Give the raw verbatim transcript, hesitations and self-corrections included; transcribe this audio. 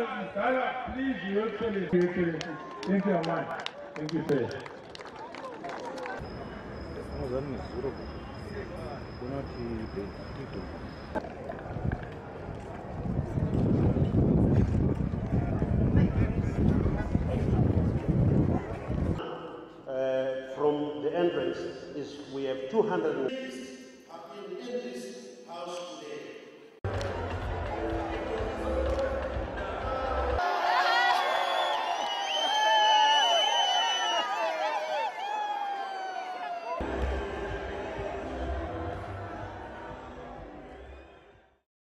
Please, Your Excellency, thank you, man. Thank you, sir. Uh, from the entrance is we have two hundred